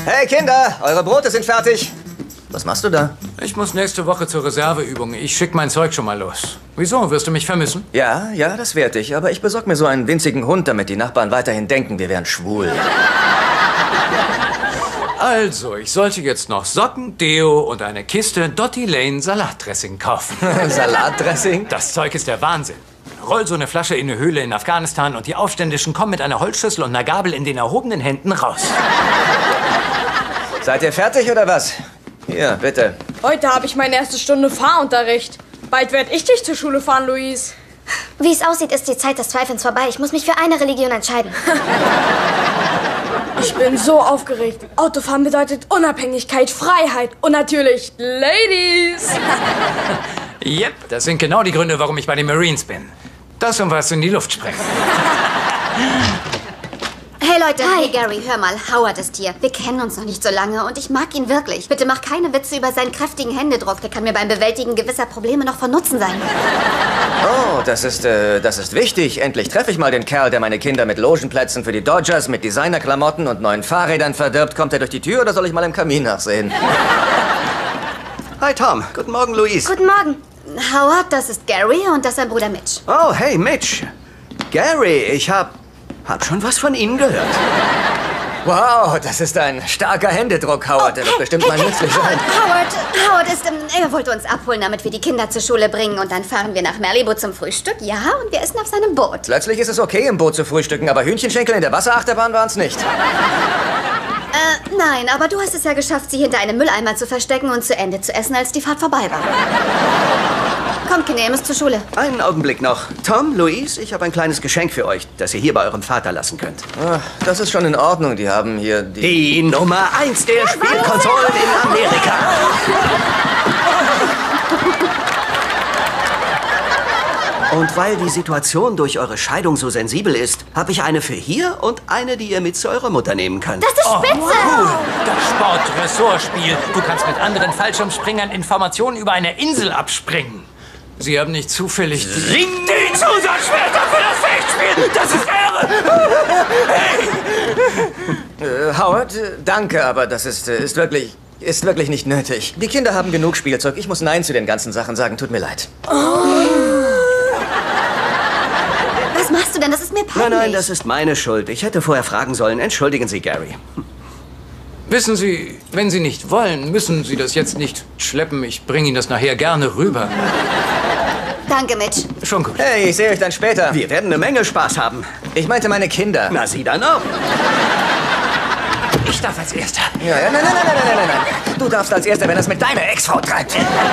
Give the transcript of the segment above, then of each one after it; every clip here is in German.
Hey Kinder, eure Brote sind fertig. Was machst du da? Ich muss nächste Woche zur Reserveübung. Ich schick mein Zeug schon mal los. Wieso? Wirst du mich vermissen? Ja, das werd ich. Aber ich besorg mir so einen winzigen Hund, damit die Nachbarn weiterhin denken, wir wären schwul. Also, ich sollte jetzt noch Socken, Deo und eine Kiste Dotti Lane Salatdressing kaufen. Salatdressing? Das Zeug ist der Wahnsinn. Roll so eine Flasche in eine Höhle in Afghanistan und die Aufständischen kommen mit einer Holzschüssel und einer Gabel in den erhobenen Händen raus. Seid ihr fertig oder was? Hier, bitte. Heute habe ich meine erste Stunde Fahrunterricht. Bald werde ich dich zur Schule fahren, Luis. Wie es aussieht, ist die Zeit des Zweifelns vorbei. Ich muss mich für eine Religion entscheiden. Ich bin so aufgeregt. Autofahren bedeutet Unabhängigkeit, Freiheit und natürlich Ladies. Yep, das sind genau die Gründe, warum ich bei den Marines bin. Das und was in die Luft sprengen. Hey Leute, hi Gary, hör mal, Howard ist hier. Wir kennen uns noch nicht so lange und ich mag ihn wirklich. Bitte mach keine Witze über seinen kräftigen Händedruck. Der kann mir beim Bewältigen gewisser Probleme noch von Nutzen sein. Oh, das ist wichtig. Endlich treffe ich mal den Kerl, der meine Kinder mit Logenplätzen für die Dodgers, mit Designerklamotten und neuen Fahrrädern verdirbt. Kommt er durch die Tür oder soll ich mal im Kamin nachsehen? Hi Tom, guten Morgen Luis. Guten Morgen. Howard, das ist Gary und das ist sein Bruder Mitch. Oh, hey Mitch. Gary, ich hab schon was von Ihnen gehört. Wow, das ist ein starker Händedruck, Howard. Der wird bestimmt mal nützlich sein. Howard ist, er wollte uns abholen, damit wir die Kinder zur Schule bringen. Und dann fahren wir nach Malibu zum Frühstück, ja, und wir essen auf seinem Boot. Plötzlich ist es okay, im Boot zu frühstücken, aber Hühnchenschenkel in der Wasserachterbahn waren es nicht. Nein, aber du hast es ja geschafft, sie hinter einem Mülleimer zu verstecken und zu Ende zu essen, als die Fahrt vorbei war. Kommt, Kinder, ihr müsst zur Schule. Einen Augenblick noch. Tom, Luis, ich habe ein kleines Geschenk für euch, das ihr hier bei eurem Vater lassen könnt. Ach, das ist schon in Ordnung. Die haben hier Die Nummer 1 der Spielkonsolen in Amerika. Und weil die Situation durch eure Scheidung so sensibel ist, habe ich eine für hier und eine, die ihr mit zu eurer Mutter nehmen könnt. Das ist spitze! Cool. Das Sport-Ressortspiel. Du kannst mit anderen Fallschirmspringern Informationen über eine Insel abspringen. Sie haben nicht zufällig die Zusatzschwerter für das Fechtspiel. Das ist Ehre. Hey! Howard, danke, aber das ist wirklich nicht nötig. Die Kinder haben genug Spielzeug. Ich muss Nein zu den ganzen Sachen sagen. Tut mir leid. Was machst du denn? Das ist mir peinlich. Nein, das ist meine Schuld. Ich hätte vorher fragen sollen. Entschuldigen Sie, Gary. Wissen Sie, wenn Sie nicht wollen, müssen Sie das jetzt nicht schleppen. Ich bringe Ihnen das nachher gerne rüber. Danke, Mitch. Schon gut. Hey, ich sehe euch dann später. Wir werden eine Menge Spaß haben. Ich meinte meine Kinder. Na, Sie dann auch. Ich darf als Erster. Ja, nein. Du darfst als Erster, wenn es mit deiner Ex-Frau treibt.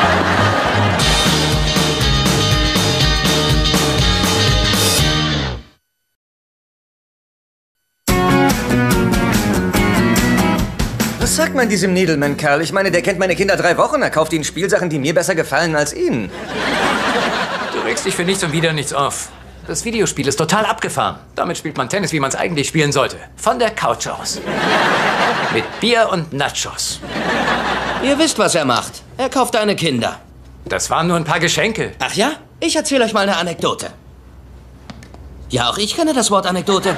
Was sagt man diesem Needleman-Kerl? Ich meine, der kennt meine Kinder 3 Wochen. Er kauft ihnen Spielsachen, die mir besser gefallen als ihnen. Du regst dich für nichts und wieder nichts auf. Das Videospiel ist total abgefahren. Damit spielt man Tennis, wie man es eigentlich spielen sollte. Von der Couch aus. Mit Bier und Nachos. Ihr wisst, was er macht. Er kauft deine Kinder. Das waren nur ein paar Geschenke. Ach ja? Ich erzähle euch mal eine Anekdote. Ja, auch ich kenne das Wort Anekdote.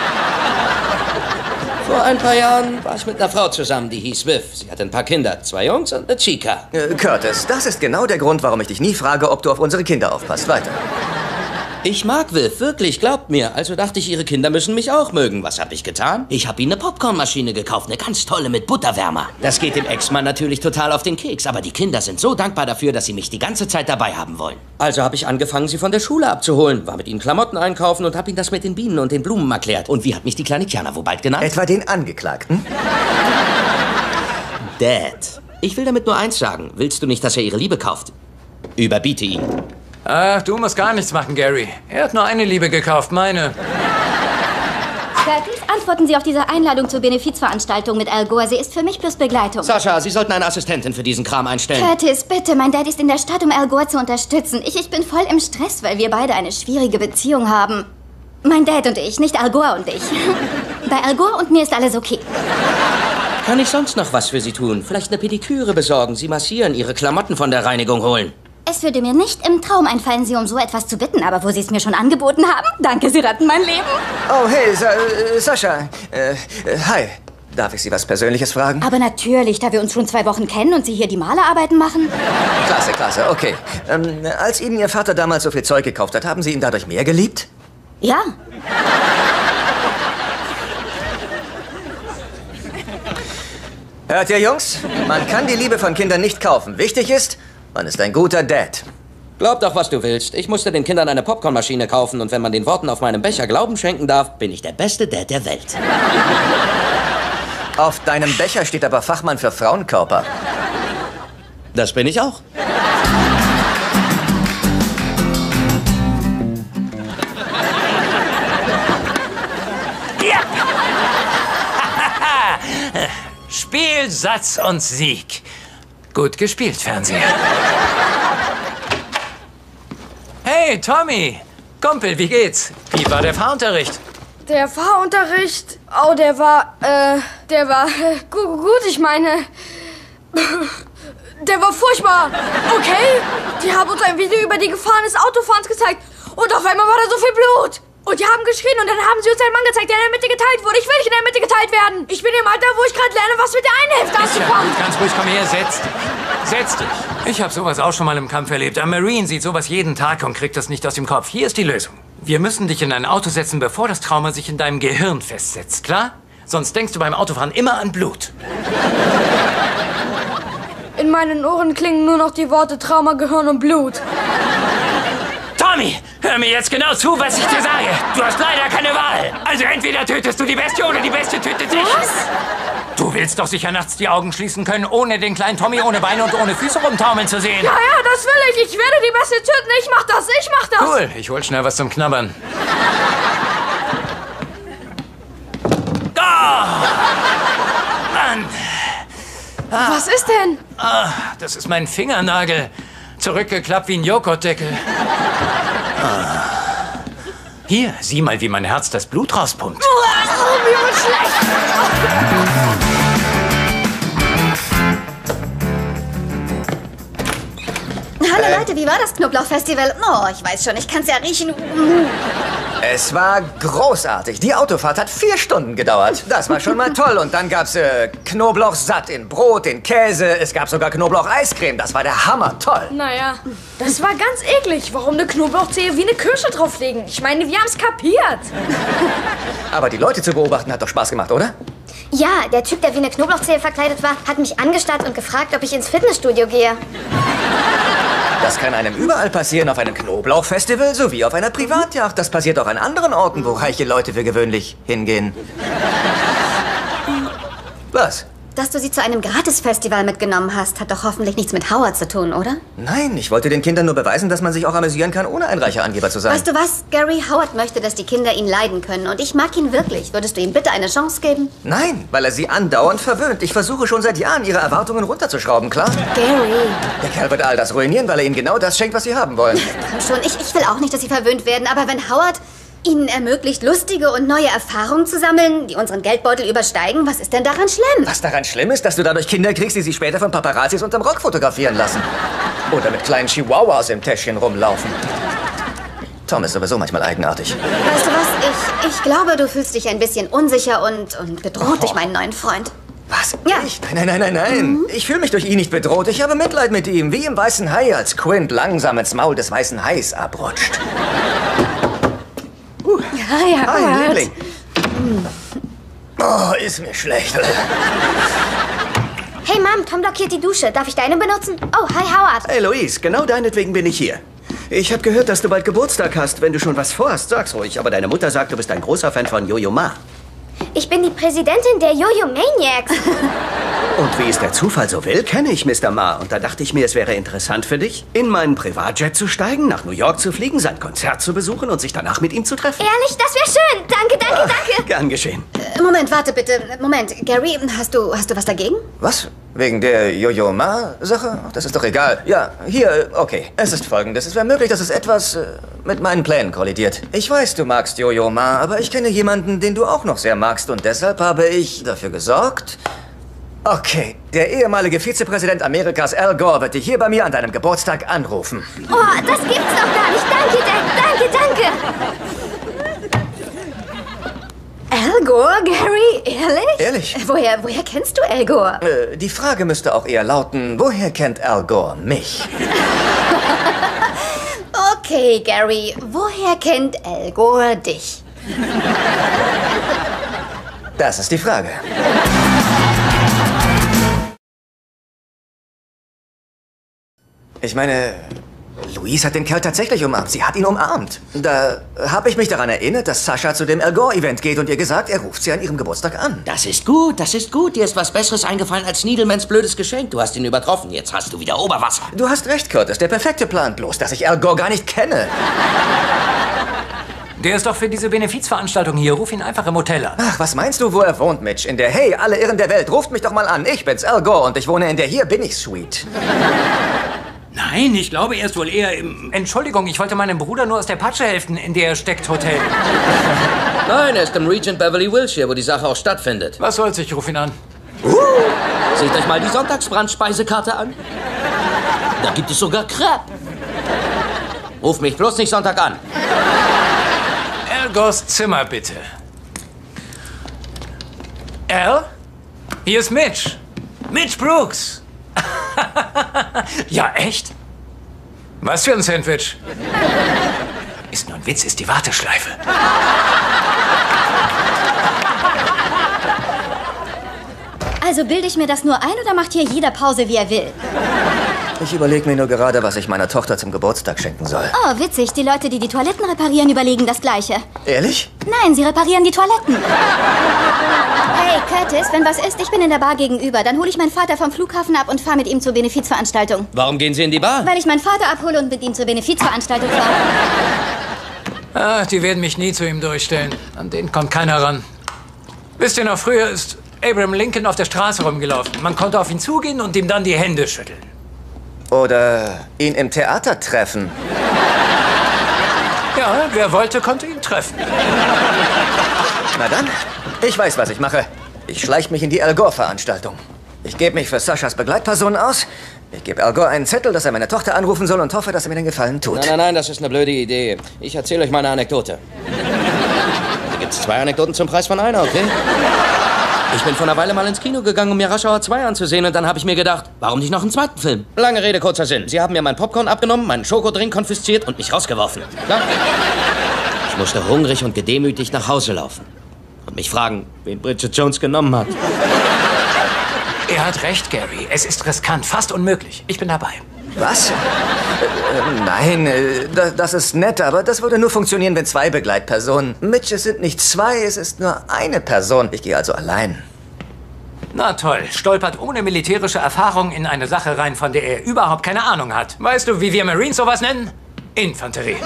Vor ein paar Jahren war ich mit einer Frau zusammen, die hieß Viv. Sie hatte ein paar Kinder, 2 Jungs und eine Chica. Curtis, das ist genau der Grund, warum ich dich nie frage, ob du auf unsere Kinder aufpasst. Weiter. Ich mag Viv, wirklich, glaubt mir. Also dachte ich, ihre Kinder müssen mich auch mögen. Was habe ich getan? Ich habe ihnen eine Popcornmaschine gekauft, eine ganz tolle mit Butterwärmer. Das geht dem Ex-Mann natürlich total auf den Keks, aber die Kinder sind so dankbar dafür, dass sie mich die ganze Zeit dabei haben wollen. Also habe ich angefangen, sie von der Schule abzuholen, war mit ihnen Klamotten einkaufen und habe ihnen das mit den Bienen und den Blumen erklärt. Und wie hat mich die kleine Tiana wohl bald genannt? Etwa den Angeklagten? Dad. Ich will damit nur eins sagen. Willst du nicht, dass er ihre Liebe kauft? Überbiete ihn. Ach, du musst gar nichts machen, Gary. Er hat nur eine Liebe gekauft, meine. Curtis, antworten Sie auf diese Einladung zur Benefizveranstaltung mit Al Gore. Sie ist für mich bloß Begleitung. Sascha, Sie sollten eine Assistentin für diesen Kram einstellen. Curtis, bitte, mein Dad ist in der Stadt, um Al Gore zu unterstützen. Ich bin voll im Stress, weil wir beide eine schwierige Beziehung haben. Mein Dad und ich, nicht Al Gore und ich. Bei Al Gore und mir ist alles okay. Kann ich sonst noch was für Sie tun? Vielleicht eine Pediküre besorgen, Sie massieren, Ihre Klamotten von der Reinigung holen. Es würde mir nicht im Traum einfallen, Sie um so etwas zu bitten, aber wo Sie es mir schon angeboten haben, danke, Sie retten mein Leben. Oh, hey, Sascha. Hi. Darf ich Sie was Persönliches fragen? Aber natürlich, da wir uns schon 2 Wochen kennen und Sie hier die Malerarbeiten machen. Klasse, klasse, okay. Als Ihnen Ihr Vater damals so viel Zeug gekauft hat, haben Sie ihn dadurch mehr geliebt? Ja. Hört ihr, Jungs? Man kann die Liebe von Kindern nicht kaufen. Wichtig ist, man ist ein guter Dad. Glaub doch, was du willst. Ich musste den Kindern eine Popcornmaschine kaufen und wenn man den Worten auf meinem Becher Glauben schenken darf, bin ich der beste Dad der Welt. Auf deinem Becher steht aber Fachmann für Frauenkörper. Das bin ich auch. Ja! Spiel, Satz und Sieg. Gut gespielt, Fernseher. Hey, Tommy. Kumpel, wie geht's? Wie war der Fahrunterricht? Der Fahrunterricht, oh, der war gut, ich meine, der war furchtbar. Okay, die haben uns ein Video über die Gefahren des Autofahrens gezeigt und auf einmal war da so viel Blut. Und die haben geschrien und dann haben sie uns einen Mann gezeigt, der in der Mitte geteilt wurde. Ich will nicht in der Mitte geteilt werden. Ich bin im Alter, wo ich gerade lerne, was mit der einen Hälfte anzufangen. Ganz ruhig, komm her, setz dich. Ich habe sowas auch schon mal im Kampf erlebt. Ein Marine sieht sowas jeden Tag und kriegt das nicht aus dem Kopf. Hier ist die Lösung. Wir müssen dich in ein Auto setzen, bevor das Trauma sich in deinem Gehirn festsetzt, klar? Sonst denkst du beim Autofahren immer an Blut. In meinen Ohren klingen nur noch die Worte Trauma, Gehirn und Blut. Tommy, hör mir jetzt genau zu, was ich dir sage. Du hast leider keine Wahl. Also entweder tötest du die Bestie oder die Bestie tötet dich. Was? Du willst doch sicher nachts die Augen schließen können, ohne den kleinen Tommy ohne Beine und ohne Füße rumtaumeln zu sehen. Ja, das will ich. Ich werde die Bestie töten. Ich mach das. Cool, ich hol schnell was zum Knabbern. Oh! Mann! Was ist denn? Ah, das ist mein Fingernagel. Zurückgeklappt wie ein Joghurtdeckel. Ah. Hier, sieh mal, wie mein Herz das Blut rauspumpt. Mir wird schlecht. Hallo Leute, wie war das Knoblauchfestival? Oh, ich weiß schon, ich kann's ja riechen. Es war großartig. Die Autofahrt hat 4 Stunden gedauert. Das war schon mal toll. Und dann gab's Knoblauchsatt in Brot, in Käse. Es gab sogar Knoblauch-Eiscreme. Das war der Hammer. Toll. Naja, das war ganz eklig. Warum eine Knoblauchzehe wie eine Kirsche drauflegen? Ich meine, wir haben's kapiert. Aber die Leute zu beobachten hat doch Spaß gemacht, oder? Ja, der Typ, der wie eine Knoblauchzehe verkleidet war, hat mich angestarrt und gefragt, ob ich ins Fitnessstudio gehe. Das kann einem überall passieren, auf einem Knoblauchfestival sowie auf einer Privatjacht. Das passiert auch an anderen Orten, wo reiche Leute für gewöhnlich hingehen. Was? Dass du sie zu einem Gratisfestival mitgenommen hast, hat doch hoffentlich nichts mit Howard zu tun, oder? Nein, ich wollte den Kindern nur beweisen, dass man sich auch amüsieren kann, ohne ein reicher Angeber zu sein. Weißt du was? Gary, Howard möchte, dass die Kinder ihn leiden können. Und ich mag ihn wirklich. Würdest du ihm bitte eine Chance geben? Nein, weil er sie andauernd verwöhnt. Ich versuche schon seit Jahren, ihre Erwartungen runterzuschrauben, klar? Gary. Der Kerl wird all das ruinieren, weil er ihnen genau das schenkt, was sie haben wollen. Komm schon, ich will auch nicht, dass sie verwöhnt werden. Aber wenn Howard ihnen ermöglicht, lustige und neue Erfahrungen zu sammeln, die unseren Geldbeutel übersteigen, was ist denn daran schlimm? Was daran schlimm ist, dass du dadurch Kinder kriegst, die sich später von Paparazzis unterm Rock fotografieren lassen. Oder mit kleinen Chihuahuas im Täschchen rumlaufen. Tom ist sowieso manchmal eigenartig. Weißt du was? Ich glaube, du fühlst dich ein bisschen unsicher und bedroht durch meinen neuen Freund. Was? Ja. Ich? Nein. Ich fühle mich durch ihn nicht bedroht. Ich habe Mitleid mit ihm, wie im Weißen Hai, als Quint langsam ins Maul des Weißen Hais abrutscht. Ja, Hi, Liebling. Oh, ist mir schlecht. Hey Mom, Tom blockiert die Dusche. Darf ich deine benutzen? Oh, hi Howard. Hey Louise, genau deinetwegen bin ich hier. Ich habe gehört, dass du bald Geburtstag hast. Wenn du schon was vorhast, sag's ruhig. Aber deine Mutter sagt, du bist ein großer Fan von Yo-Yo Ma. Ich bin die Präsidentin der Yo-Yo Maniacs. Und wie es der Zufall so will, kenne ich Mr. Ma. Und da dachte ich mir, es wäre interessant für dich, in meinen Privatjet zu steigen, nach New York zu fliegen, sein Konzert zu besuchen und sich danach mit ihm zu treffen. Ehrlich, das wäre schön. Danke. Gern geschehen. Moment, warte bitte. Moment, Gary, hast du was dagegen? Was? Wegen der Yo-Yo Ma-Sache? Ach, das ist doch egal. Ja, hier, okay. Es ist Folgendes. Es wäre möglich, dass es etwas mit meinen Plänen kollidiert. Ich weiß, du magst Yo-Yo Ma, aber ich kenne jemanden, den du auch noch sehr magst. Und deshalb habe ich dafür gesorgt... Okay, der ehemalige Vizepräsident Amerikas Al Gore wird dich hier bei mir an deinem Geburtstag anrufen. Oh, das gibt's doch gar nicht. Danke, Dad. Danke. Al Gore, Gary? Ehrlich? Ehrlich? Woher kennst du Al Gore? Die Frage müsste auch eher lauten, woher kennt Al Gore mich? Okay, Gary, woher kennt Al Gore dich? Das ist die Frage. Ich meine, Louise hat den Kerl tatsächlich umarmt. Sie hat ihn umarmt. Da habe ich mich daran erinnert, dass Sascha zu dem Al Gore-Event geht und ihr gesagt, er ruft sie an ihrem Geburtstag an. Das ist gut, das ist gut. Dir ist was Besseres eingefallen als Needlemans blödes Geschenk. Du hast ihn übertroffen. Jetzt hast du wieder Oberwasser. Du hast recht, Curtis. Der perfekte Plan. Bloß, dass ich Al Gore gar nicht kenne. Der ist doch für diese Benefizveranstaltung hier. Ruf ihn einfach im Hotel an. Ach, was meinst du, wo er wohnt, Mitch? In der Hey, alle Irren der Welt. Ruft mich doch mal an. Ich bin's, Al Gore, und ich wohne in der Hier bin ich Suite. Nein, ich glaube, er ist wohl eher im... Entschuldigung, ich wollte meinem Bruder nur aus der Patsche helfen, in der er steckt Hotel. Nein, er ist im Regent Beverly Wilshire, wo die Sache auch stattfindet. Was soll's, ich ruf ihn an. Seht euch mal die Sonntagsbrandspeisekarte an. Da gibt es sogar Crepe. Ruf mich bloß nicht Sonntag an. Al Gores Zimmer, bitte. Al? Hier ist Mitch. Mitch Brooks. Ja, echt? Was für ein Sandwich? Ist nur ein Witz, ist die Warteschleife. Also bilde ich mir das nur ein oder macht hier jeder Pause, wie er will? Ich überlege mir nur gerade, was ich meiner Tochter zum Geburtstag schenken soll. Oh, witzig. Die Leute, die die Toiletten reparieren, überlegen das Gleiche. Ehrlich? Nein, sie reparieren die Toiletten. Hey, Curtis, wenn was ist, ich bin in der Bar gegenüber. Dann hole ich meinen Vater vom Flughafen ab und fahre mit ihm zur Benefizveranstaltung. Warum gehen Sie in die Bar? Weil ich meinen Vater abhole und mit ihm zur Benefizveranstaltung fahre. Ah, die werden mich nie zu ihm durchstellen. An den kommt keiner ran. Wisst ihr noch, früher ist Abraham Lincoln auf der Straße rumgelaufen. Man konnte auf ihn zugehen und ihm dann die Hände schütteln. Oder ihn im Theater treffen. Ja, wer wollte, konnte ihn treffen. Na dann, ich weiß, was ich mache. Ich schleich mich in die Al Gore-Veranstaltung. Ich gebe mich für Saschas Begleitperson aus. Ich gebe Al Gore einen Zettel, dass er meine Tochter anrufen soll und hoffe, dass er mir den Gefallen tut. Nein, das ist eine blöde Idee. Ich erzähle euch mal eine Anekdote. Da gibt's 2 Anekdoten zum Preis von einer, okay? Ich bin vor einer Weile mal ins Kino gegangen, um mir Rush Hour 2 anzusehen, und dann habe ich mir gedacht, warum nicht noch einen zweiten Film? Lange Rede, kurzer Sinn. Sie haben mir mein Popcorn abgenommen, meinen Schokodrink konfisziert und mich rausgeworfen. Klar? Ich musste hungrig und gedemütigt nach Hause laufen und mich fragen, wen Bridget Jones genommen hat. Er hat recht, Gary. Es ist riskant, fast unmöglich. Ich bin dabei. Was? Nein, das ist nett, aber das würde nur funktionieren, wenn 2 Begleitpersonen. Mitch, es sind nicht 2, es ist nur eine Person. Ich gehe also allein. Na toll, stolpert ohne militärische Erfahrung in eine Sache rein, von der er überhaupt keine Ahnung hat. Weißt du, wie wir Marines sowas nennen? Infanterie.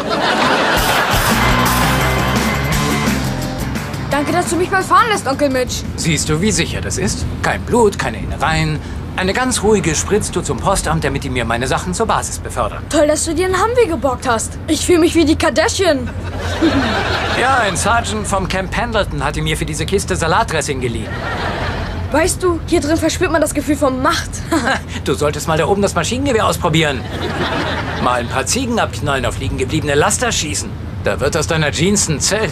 Danke, dass du mich mal fahren lässt, Onkel Mitch. Siehst du, wie sicher das ist? Kein Blut, keine Innereien. Eine ganz ruhige spritzt du zum Postamt, damit die mir meine Sachen zur Basis befördern. Toll, dass du dir einen Humvee geborgt hast. Ich fühle mich wie die Kardashian. Ja, ein Sergeant vom Camp Pendleton hatte mir für diese Kiste Salatdressing geliehen. Weißt du, hier drin verspürt man das Gefühl von Macht. Du solltest mal da oben das Maschinengewehr ausprobieren. Mal ein paar Ziegen abknallen, auf liegen gebliebene Laster schießen. Da wird aus deiner Jeans ein Zelt.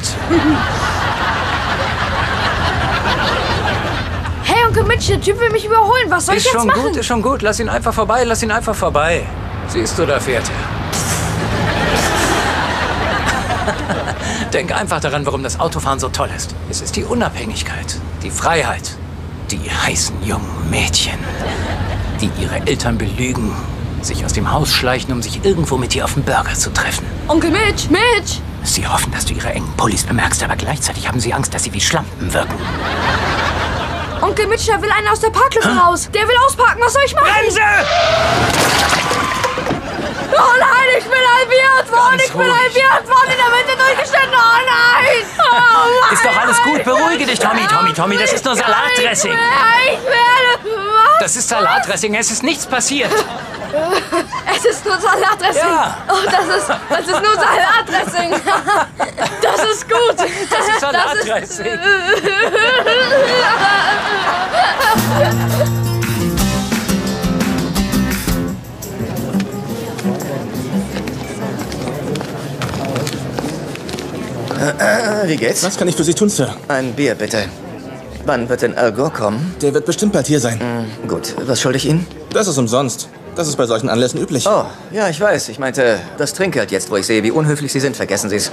Hey, Onkel Mitch, der Typ will mich überholen. Was soll ich jetzt machen? Ist schon gut. Lass ihn einfach vorbei. Siehst du, da fährt er. Denk einfach daran, warum das Autofahren so toll ist. Es ist die Unabhängigkeit, die Freiheit, die heißen jungen Mädchen, die ihre Eltern belügen, sich aus dem Haus schleichen, um sich irgendwo mit dir auf den Burger zu treffen. Onkel Mitch! Sie hoffen, dass du ihre engen Pullis bemerkst, aber gleichzeitig haben sie Angst, dass sie wie Schlampen wirken. Onkel Mitch, der will einen aus der Parklücke raus. Der will ausparken. Was soll ich machen? Bremse! Oh nein, ich bin halbiert worden. Ganz Ich bin ruhig. halbiert worden. In der Mitte durchgeschnitten. Oh nein. Oh Mann. Ist doch alles gut. Beruhige dich, Tommy, das ist nur Salatdressing. Ich werde... Was? Das ist Salatdressing. Es ist nichts passiert. Es ist nur Salatdressing. Ja. Oh, das ist nur Salatdressing. Das ist gut. Das ist Salatdressing. Na, wie geht's? Was kann ich für Sie tun, Sir? Ein Bier, bitte. Wann wird denn Al Gore kommen? Der wird bestimmt bald hier sein. Gut, was schulde ich Ihnen? Das ist umsonst. Das ist bei solchen Anlässen üblich. Oh, ja, ich weiß. Ich meinte, das Trinkgeld jetzt, wo ich sehe, wie unhöflich Sie sind. Vergessen Sie es.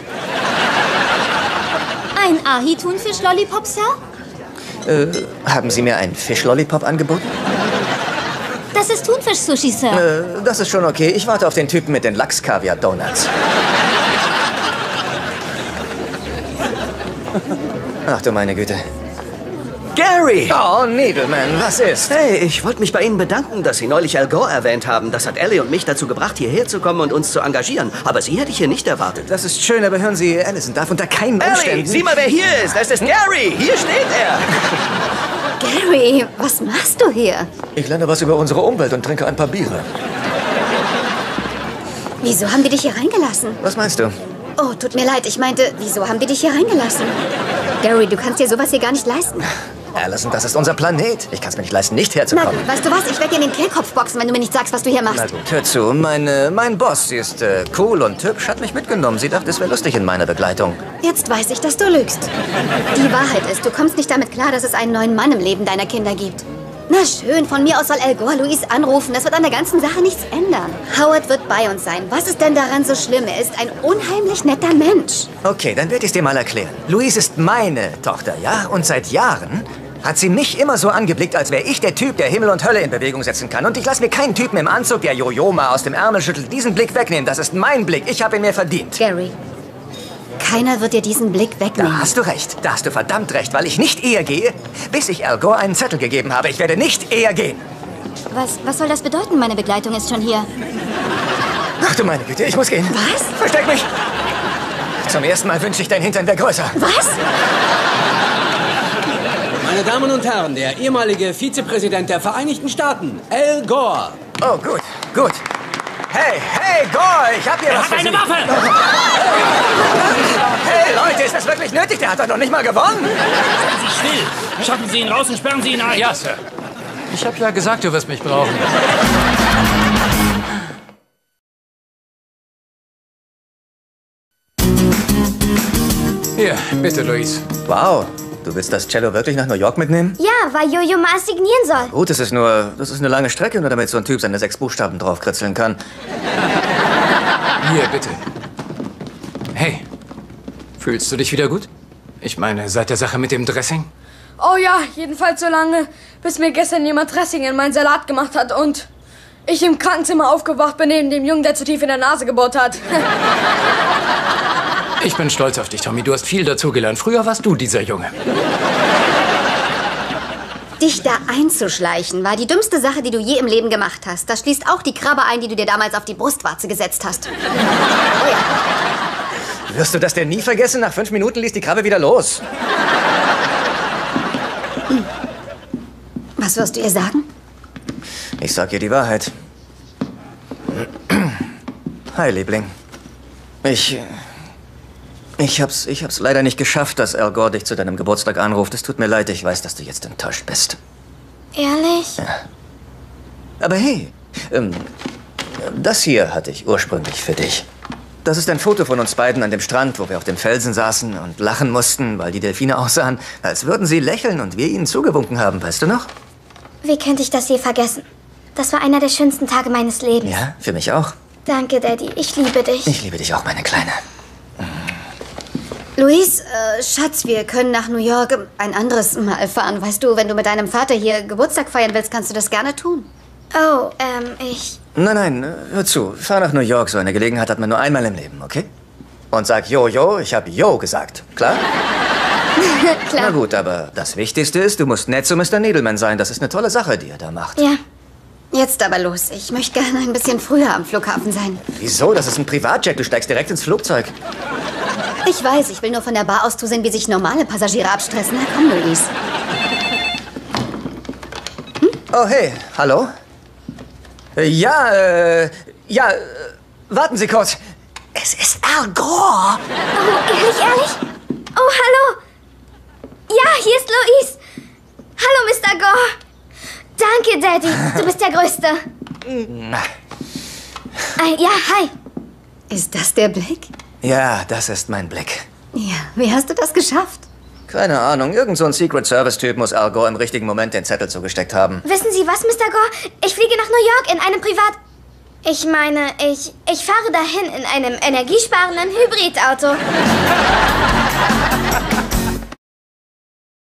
Ein Ahi-Thunfisch-Lollipop, Sir? Haben Sie mir einen Fischlollipop angeboten? Das ist Thunfisch-Sushi, Sir. Das ist schon okay. Ich warte auf den Typen mit den Lachs-Kaviar-Donuts. Ach du meine Güte. Gary! Oh, Needleman, was ist? Hey, ich wollte mich bei Ihnen bedanken, dass Sie neulich Al Gore erwähnt haben. Das hat Ellie und mich dazu gebracht, hierher zu kommen und uns zu engagieren. Aber Sie hätte ich hier nicht erwartet. Das ist schön, aber hören Sie, Allison darf unter keinen Ellie, Umständen... sieh mal, wer hier ist. Das ist Gary. Hier steht er. Gary, was machst du hier? Ich lerne was über unsere Umwelt und trinke ein paar Biere. Wieso haben die dich hier reingelassen? Was meinst du? Oh, tut mir leid. Ich meinte, wieso haben die dich hier reingelassen? Gary, du kannst dir sowas hier gar nicht leisten. Allison, das ist unser Planet. Ich kann es mir nicht leisten, nicht Na herzukommen. gut, weißt du was? Ich werde dir in den Kehlkopf boxen, wenn du mir nicht sagst, was du hier Na machst. gut, hör zu. Mein Boss, sie ist cool und hübsch, hat mich mitgenommen. Sie dachte, es wäre lustig in meiner Begleitung. Jetzt weiß ich, dass du lügst. Die Wahrheit ist, du kommst nicht damit klar, dass es einen neuen Mann im Leben deiner Kinder gibt. Na schön, von mir aus soll Al Gore Louise anrufen. Das wird an der ganzen Sache nichts ändern. Howard wird bei uns sein. Was ist denn daran so schlimm? Er ist ein unheimlich netter Mensch. Okay, dann werde ich es dir mal erklären. Louise ist meine Tochter, ja? Und seit Jahren hat sie mich immer so angeblickt, als wäre ich der Typ, der Himmel und Hölle in Bewegung setzen kann. Und ich lasse mir keinen Typen im Anzug, der Jojo mal aus dem Ärmel schüttelt, diesen Blick wegnehmen. Das ist mein Blick. Ich habe ihn mir verdient. Gary, keiner wird dir diesen Blick Da wegnehmen. hast du recht. Da hast du verdammt recht, weil ich nicht eher gehe, bis ich Al Gore einen Zettel gegeben habe. Ich werde nicht eher gehen. Was soll das bedeuten? Meine Begleitung ist schon hier. Ach du meine Güte, ich muss gehen. Was? Versteck mich! Zum ersten Mal wünsche ich, dein Hintern wäre größer. Was? Meine Damen und Herren, der ehemalige Vizepräsident der Vereinigten Staaten, Al Gore. Oh, gut, gut. Hey, Gore, ich hab hier was für Eine Sie. Waffe! Hey, Leute, ist das wirklich nötig? Der hat doch noch nicht mal gewonnen. Still! Schaffen Sie ihn raus und sperren Sie ihn ein. Ja, Sir. Ich habe ja gesagt, du wirst mich brauchen. Hier, bitte, Louise. Wow, du willst das Cello wirklich nach New York mitnehmen? Ja, weil Jojo mal signieren soll. Gut, das ist eine lange Strecke, nur damit so ein Typ seine 6 Buchstaben draufkritzeln kann. Hier, bitte. Hey, fühlst du dich wieder gut? Ich meine, seit der Sache mit dem Dressing? Oh ja, jedenfalls so lange, bis mir gestern jemand Dressing in meinen Salat gemacht hat und ich im Krankenzimmer aufgewacht bin neben dem Jungen, der zu tief in der Nase gebohrt hat. Ich bin stolz auf dich, Tommy. Du hast viel dazugelernt. Früher warst du dieser Junge. Dich da einzuschleichen war die dümmste Sache, die du je im Leben gemacht hast. Das schließt auch die Krabbe ein, die du dir damals auf die Brustwarze gesetzt hast. Oh ja. Wirst du das denn nie vergessen? Nach 5 Minuten ließ die Krabbe wieder los. Was wirst du ihr sagen? Ich sag ihr die Wahrheit. Hi, Liebling. Ich hab's leider nicht geschafft, dass Al Gore dich zu deinem Geburtstag anruft. Es tut mir leid, ich weiß, dass du jetzt enttäuscht bist. Ehrlich? Aber hey, das hier hatte ich ursprünglich für dich. Das ist ein Foto von uns beiden an dem Strand, wo wir auf dem Felsen saßen und lachen mussten, weil die Delfine aussahen, als würden sie lächeln und wir ihnen zugewunken haben, weißt du noch? Wie könnte ich das je vergessen? Das war einer der schönsten Tage meines Lebens. Ja, für mich auch. Danke, Daddy. Ich liebe dich. Ich liebe dich auch, meine Kleine. Luis, Schatz, wir können nach New York ein anderes Mal fahren. Weißt du, wenn du mit deinem Vater hier Geburtstag feiern willst, kannst du das gerne tun. Oh, Nein, hör zu. Fahr nach New York. So eine Gelegenheit hat man nur einmal im Leben, okay? Und sag Jojo, ich hab Jo gesagt. Klar? Klar. Na gut, aber das Wichtigste ist, du musst nett zu Mr. Needleman sein. Das ist eine tolle Sache, die er da macht. Ja. Jetzt aber los. Ich möchte gerne ein bisschen früher am Flughafen sein. Wieso? Das ist ein Privatjet. Du steigst direkt ins Flugzeug. Ich weiß, ich will nur von der Bar aus zusehen, wie sich normale Passagiere abstressen. Na komm, Luis. Oh, hey. Hallo? Warten Sie kurz. Es ist Al Gore. Oh, ehrlich? Oh, hallo. Ja, hier ist Louise. Hallo, Mr. Gore. Danke, Daddy. Du bist der Größte. Ja, hi. Ist das der Blick? Ja, das ist mein Blick. Ja, wie hast du das geschafft? Keine Ahnung, irgend so ein Secret Service-Typ muss Al Gore im richtigen Moment den Zettel zugesteckt haben. Wissen Sie was, Mr. Gore? Ich fliege nach New York in einem Privat... Ich meine, ich fahre dahin in einem energiesparenden Hybridauto.